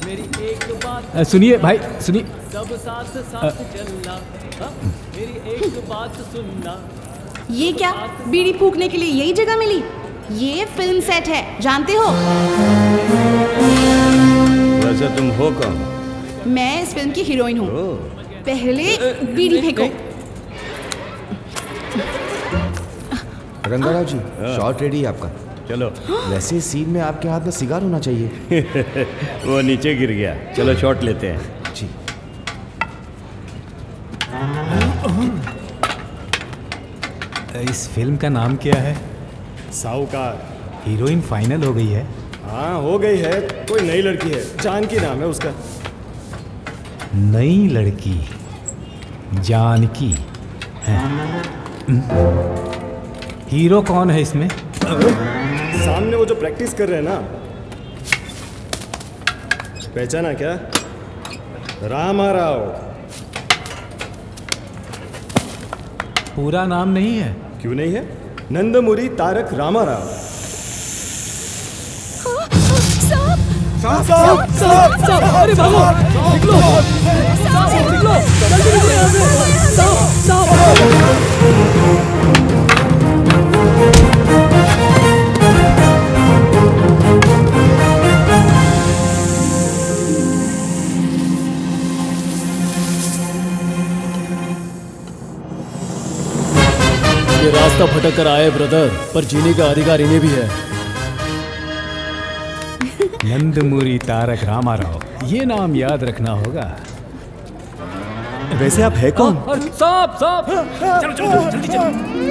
सुनिए भाई, सुनिए। सब साथ साथ चलना, मेरी एक बात सुनना। ये क्या, बीड़ी फूकने के लिए यही जगह मिली? ये फिल्म सेट है, जानते हो? वैसे तुम हो कौन? मैं इस फिल्म की हीरोइन हूँ। पहले बीड़ी फेंको। रंगाराव जी, शॉट रेडी है आपका। चलो। वैसे सीन में आपके हाथ में सिगार होना चाहिए। वो नीचे गिर गया। चलो शॉट लेते हैं। जी। इस फिल्म का नाम क्या है? साहूकार। हीरोइन फाइनल हो गई है? हाँ हो गई है, कोई नई लड़की है, जानकी नाम है उसका। नई लड़की जानकी है। हीरो कौन है इसमें? सामने वो जो प्रैक्टिस कर रहे हैं ना, पहचाना क्या? रामाराव। पूरा नाम नहीं है? क्यों नहीं है? नंदमुरी तारक रामाराव। अरे भागो, निकलो, निकलो, जल्दी निकलो यहाँ से। ये रास्ता भटक कर आए ब्रदर, पर जीने का अधिकार इन्हें भी है। नंदमुरी तारक रामाराव, ये नाम याद रखना होगा। वैसे आप है कौन? साहब, साहब, चलो चलो जल्दी चलो।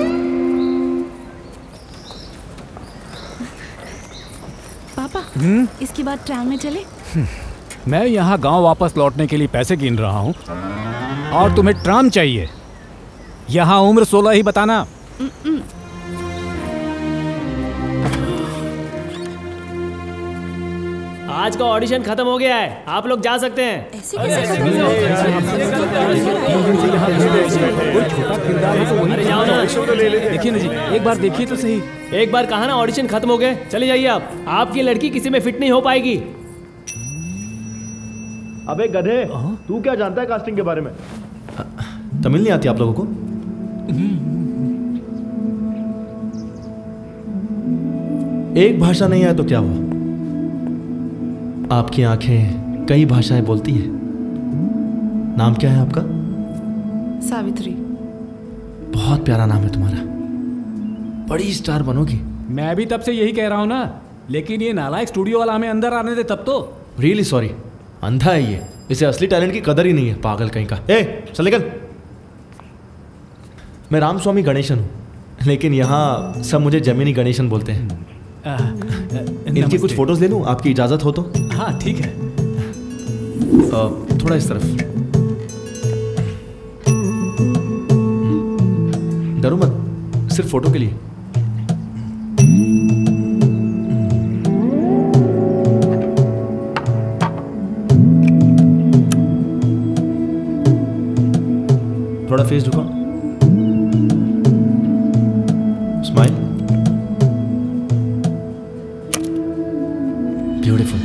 पापा, इसके बाद ट्रेन में चले? मैं यहाँ गांव वापस लौटने के लिए पैसे गिन रहा हूँ और तुम्हें ट्राम चाहिए। यहाँ उम्र 16 ही बताना। आज का ऑडिशन खत्म हो गया है, आप लोग जा सकते हैं। ऐसे कैसे खत्म हो गया? देखिए ना जी, एक बार देखिए तो सही। एक बार कहा ना ऑडिशन खत्म हो गए, चले जाइए आप। आपकी लड़की किसी में फिट नहीं हो पाएगी। अबे गधे, तू क्या जानता है कास्टिंग के बारे में? तमिल नहीं आती आप लोगों को? एक भाषा नहीं आए तो क्या हुआ? आपकी आंखें कई भाषाएं बोलती हैं। नाम क्या है आपका? सावित्री। बहुत प्यारा नाम है तुम्हारा, बड़ी स्टार बनोगी। मैं भी तब से यही कह रहा हूँ ना, लेकिन ये नालायक स्टूडियो वाला हमें अंदर आने दे तब तो। रियली सॉरी, अंधा है ये, इसे असली टैलेंट की कदर ही नहीं है, पागल कहीं का। ए चल निकल। मैं रामस्वामी गणेशन हूँ, लेकिन यहाँ सब मुझे जमीनी गणेशन बोलते हैं। इनकी कुछ फोटोज ले लूँ, आपकी इजाजत हो तो? हाँ ठीक है। थोड़ा इस तरफ। डरो मत, सिर्फ फोटो के लिए। थोड़ा फेस झुकाओ, स्माइल। ब्यूटीफुल।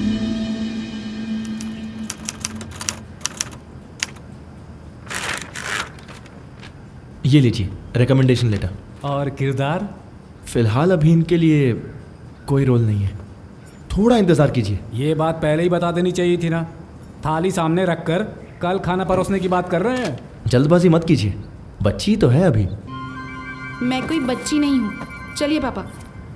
ये लीजिए रिकमेंडेशन लेटर। और किरदार? फिलहाल अभी इनके लिए कोई रोल नहीं है, थोड़ा इंतजार कीजिए। ये बात पहले ही बता देनी चाहिए थी ना। थाली सामने रखकर कल खाना परोसने की बात कर रहे हैं। जल्दबाजी मत कीजिए, बच्ची तो है अभी। मैं कोई बच्ची नहीं हूँ, चलिए पापा।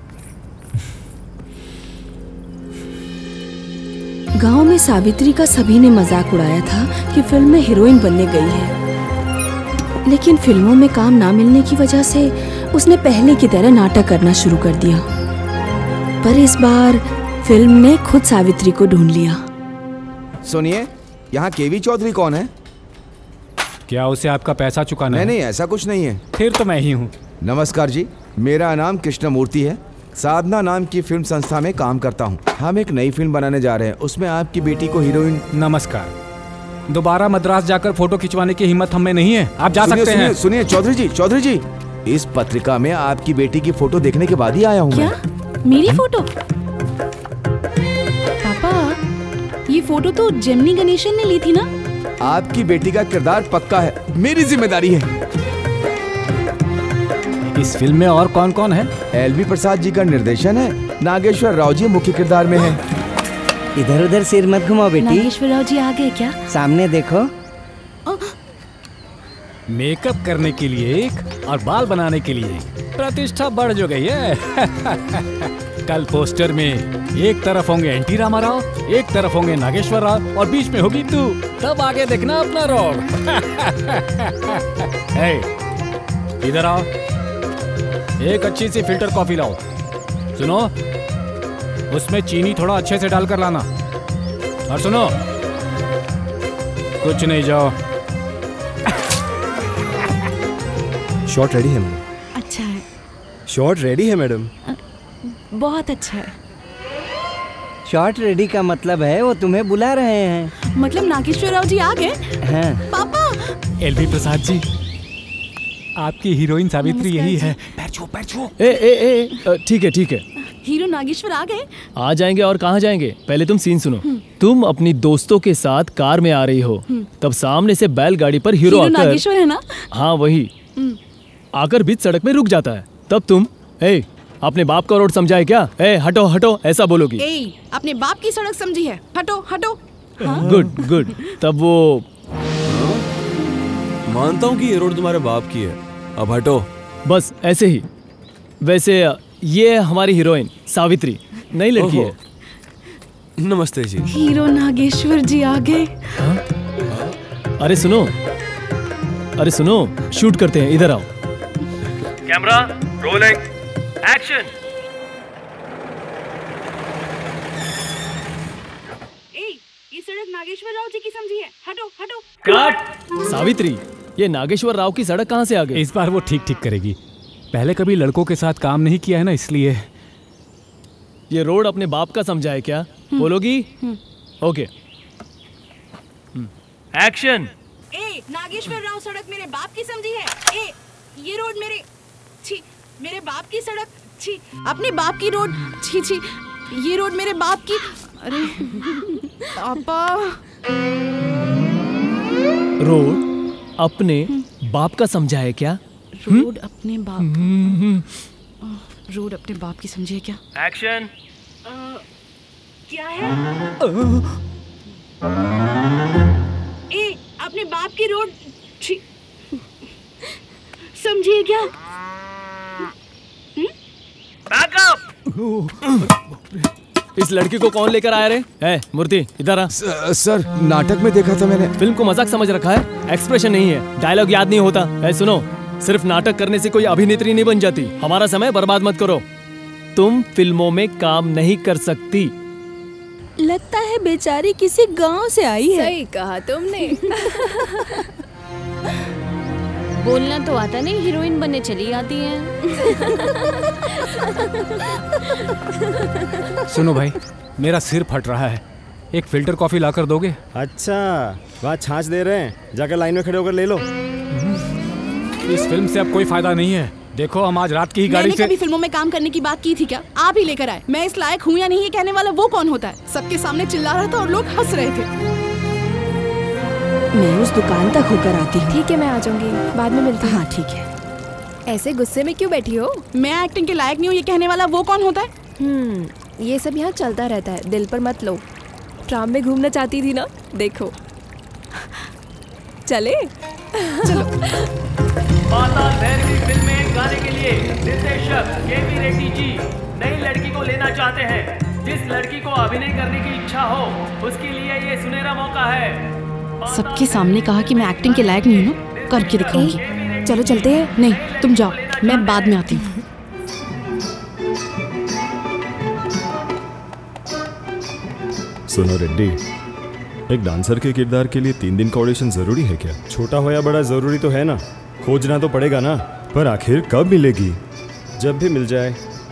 गांव में सावित्री का सभी ने मजाक उड़ाया था कि फिल्म में हीरोइन बनने गई है, लेकिन फिल्मों में काम ना मिलने की वजह से उसने पहले की तरह नाटक करना शुरू कर दिया। पर इस बार फिल्म ने खुद सावित्री को ढूंढ लिया। सुनिए, यहाँ केवी चौधरी कौन है? क्या उसे आपका पैसा चुकाना है? नहीं, ऐसा कुछ नहीं है। फिर तो मैं ही हूँ। नमस्कार जी, मेरा नाम कृष्णमूर्ति है। साधना नाम की फिल्म संस्था में काम करता हूँ। हम एक नई फिल्म बनाने जा रहे हैं, उसमें आपकी बेटी को हीरोइन। नमस्कार। दोबारा मद्रास जाकर फोटो खिंचवाने की हिम्मत हमें नहीं है, आप जा सकते हैं। सुनिए चौधरी जी, इस पत्रिका में आपकी बेटी की फोटो देखने के बाद ही आया हूँ। क्या? मेरी फोटो? पापा, ये फोटो तो जेमिनी गणेशन ने ली थी ना? आपकी बेटी का किरदार पक्का है, मेरी जिम्मेदारी है। इस फिल्म में और कौन कौन है? एलबी प्रसाद जी का निर्देशन है, नागेश्वर राव जी मुख्य किरदार में है। इधर उधर सिर मत घुमाओ बेटी। नागेश्वर राव जी आ गए क्या? सामने देखो। मेकअप करने के लिए एक और बाल बनाने के लिए एक, प्रतिष्ठा बढ़ जो गई है। कल पोस्टर में एक तरफ होंगे एनटी रामाराव, एक तरफ होंगे नागेश्वर राव और बीच में होगी तू। तब आगे देखना अपना रोल। इधर आओ, एक अच्छी सी फिल्टर कॉफी लाओ। सुनो, उसमें चीनी थोड़ा अच्छे से डालकर लाना। और सुनो, कुछ नहीं, जाओ। शॉट रेडी है मैडम। अच्छा है। शॉट रेडी है मैडम। बहुत अच्छा है। शॉट रेडी का मतलब है वो तुम्हें बुला रहे हैं। मतलब नागेश्वर राव जी आ गए? हाँ। पापा। एलबी प्रसाद जी, आपकी हीरोइन सावित्री यही है। पैर छू, पैर छू। ठीक है ठीक है। हीरो नागेश्वर आ गए? आ जाएंगे और कहाँ जाएंगे। पहले तुम सीन सुनो। तुम अपनी दोस्तों के साथ कार में आ रही हो, तब सामने से बैलगाड़ी पर हीरो आकर, नागेश्वर है ना? हाँ वही, आकर बीच सड़क में रुक जाता है। तब तुम अपने बाप का रोड समझा है क्या? हटो हटो ऐसा बोलोगी। अपने बाप की सड़क समझी है, हटो हटो। Good good. तब वो मानता हूँ कि ये रोड तुम्हारे बाप की है, अब हटो। बस ऐसे ही। वैसे ये हमारी हीरोइन सावित्री, नई लड़की है। नमस्ते जी। हीरो नागेश्वर जी आ गए। अरे सुनो, शूट करते हैं, इधर आओ। Camera rolling, action. ये सड़क नागेश्वर राव जी की समझी है, हटो हटो। कट। सावित्री, ये नागेश्वर राव की सड़क कहाँ से आ गई? इस बार वो ठीक करेगी। पहले कभी लड़कों के साथ काम नहीं किया है ना, इसलिए। ये रोड अपने बाप का समझा है क्या? बोलोगी? Okay, action. नागेश्वर राव सड़क मेरे बाप की समझी है। ये रोड मेरे बाप की सड़क, अपने बाप की रोड, ये रोड मेरे बाप की। अरे पापा। रोड अपने बाप का समझा है क्या? रोड अपने बाप रोड अपने बाप की समझी है क्या? एक्शन। क्या है? अपने बाप की रोड समझिए क्या? इस लड़की को कौन लेकर आया रे? मूर्ति इधर आ। सर, नाटक में देखा था मैंने। फिल्म को मजाक समझ रखा है, एक्सप्रेशन नहीं है, डायलॉग याद नहीं होता। सुनो, सिर्फ नाटक करने से कोई अभिनेत्री नहीं बन जाती। हमारा समय बर्बाद मत करो। तुम फिल्मों में काम नहीं कर सकती। लगता है बेचारी किसी गांव से आई है। सही कहा तुमने। बोलना तो आता नहीं, हीरोइन बनने चली आती हैं। सुनो भाई, मेरा सिर फट रहा है, एक फिल्टर कॉफी लाकर दोगे? अच्छा, वहाँ छाछ दे रहे हैं, जाकर लाइन में खड़े होकर ले लो। इस फिल्म से अब कोई फायदा नहीं है। देखो, हम आज रात की ही गाड़ी से। कभी फिल्मों में काम करने की बात की थी क्या? आप ही लेकर आए। मैं इस लायक हूँ या नहीं ये कहने वाला वो कौन होता है? सबके सामने चिल्ला रहा था और लोग हंस रहे थे। मैं उस दुकान तक होकर आती हूँ। ठीक है, मैं आ जाऊंगी, बाद में मिलती हूँ। हाँ ठीक है। ऐसे गुस्से में क्यों बैठी हो? मैं एक्टिंग के लायक नहीं हूँ ये कहने वाला वो कौन होता है? ये सब यहाँ चलता रहता है, दिल पर मत लो। ट्राम में घूमना चाहती थी ना, देखो। चले चलो। पाताल भैरवी फिल्म में गाने के लिए निर्देशक केवी रेड्डी जी नई लड़की को लेना चाहते हैं। जिस लड़की को अभिनय करने की इच्छा हो, उसके लिए ये सुनहरा मौका है। सबके सामने कहा कि मैं एक्टिंग के लायक नहीं हूँ, करके दिखाऊंगी। चलो चलते हैं। नहीं, तुम जाओ, मैं बाद में आती हूँ। सुनो रेड्डी, एक डांसर के किरदार के लिए 3 दिन का ऑडिशन जरूरी है क्या? छोटा हो या बड़ा जरूरी तो है ना, खोजना तो पड़ेगा ना। पर आखिर कब मिलेगी? जब भी मिल जाए।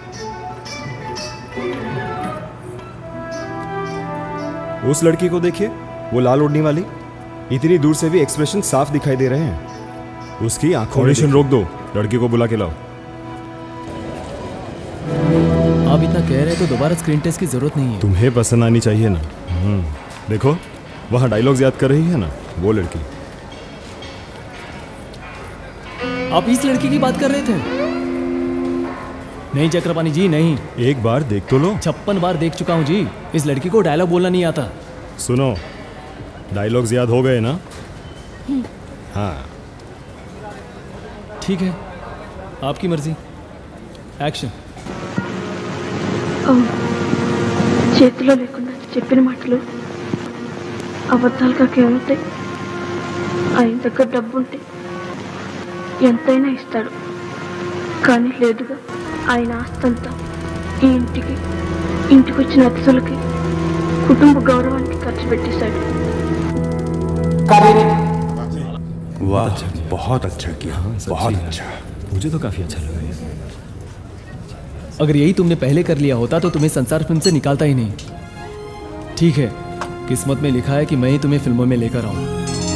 उस लड़की को देखिए, वो लाल ओढ़नी वाली। इतनी दूर से भी एक्सप्रेशन साफ दिखाई दे रहे हैं। उसकी आंखों। ऑडिशन रोक दो, लड़की को बुला के लाओ। आप इतना कह रहे हैं तो दोबारा स्क्रीन टेस्ट की जरूरत नहीं है। तुम्हें पसंद आनी चाहिए ना। देखो वहाँ डायलॉग्स याद कर रही है ना वो लड़की। आप इस लड़की की बात कर रहे थे? नहीं चक्रपाणी जी नहीं। एक बार देख तो लो। 56 बार देख चुका हूँ जी। इस लड़की को डायलॉग बोलना नहीं आता। सुनो, डायलॉग्स याद हो गए ना? हाँ ठीक है, आपकी मर्जी। एक्शन। చేతిలో లేకుండా చెప్పిన మాటలు అబద్ధాలుగా కేవలుతాయి. ఆయన దగ్గర డబ్బు ఉంటే ఎంతైనా ఇస్తాడు, కానీ లేదుగా. ఆయన ఆస్తంతా ఈ ఇంటికి వచ్చిన అతిథులకి కుటుంబ గౌరవానికి ఖర్చు పెట్టేశాడు. वाह, बहुत अच्छा किया, बहुत अच्छा। मुझे तो काफी अच्छा लगा। अगर यही तुमने पहले कर लिया होता तो तुम्हें संसार फिल्म से निकालता ही नहीं। ठीक है, किस्मत में लिखा है कि मैं ही तुम्हें फिल्मों में लेकर आऊं।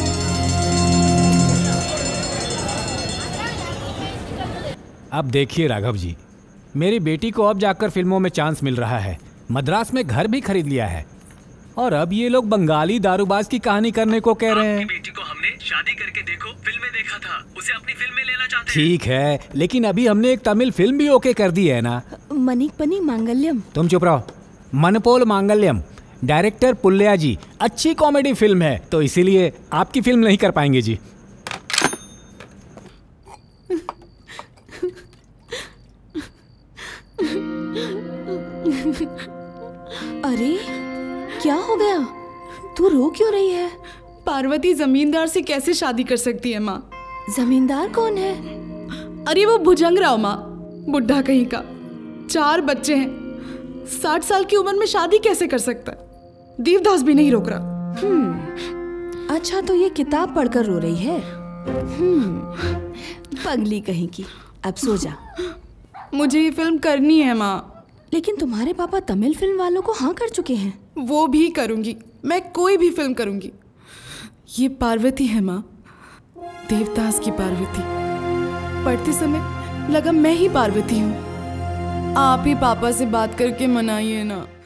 अब देखिए राघव जी, मेरी बेटी को अब जाकर फिल्मों में चांस मिल रहा है। मद्रास में घर भी खरीद लिया है और अब ये लोग बंगाली दारूबाज की कहानी करने को कह रहे हैं। बेटी को हमने शादी करके देखो फिल्म में देखा था, उसे अपनी फिल्म में लेना चाहते हैं। ठीक है, लेकिन अभी हमने एक तमिल फिल्म भी ओके कर दी है ना। मनिकपनी मांगल्यम। तुम चुप रहो। मनपोल मांगल्यम, डायरेक्टर पुल्लिया जी। अच्छी कॉमेडी फिल्म है तो इसीलिए आपकी फिल्म नहीं कर पाएंगे जी। अरे क्या हो गया? तू रो क्यों रही है? पार्वती जमींदार से कैसे शादी कर सकती है माँ? जमींदार कौन है? अरे वो भुजंगराव माँ, बुढ़ा कहीं का। 4 बच्चे हैं, 60 साल की उम्र में शादी कैसे कर सकता है? देवदास भी नहीं रोक रहा। अच्छा तो ये किताब पढ़कर रो रही है। पगली कहीं की। अब सो जा। मुझे ये फिल्म करनी है माँ। लेकिन तुम्हारे पापा तमिल फिल्म वालों को हाँ कर चुके हैं। वो भी करूंगी, मैं कोई भी फिल्म करूंगी। ये पार्वती है माँ, देवदास की पार्वती। पढ़ते समय लगा मैं ही पार्वती हूँ। आप ही पापा से बात करके मनाइए ना।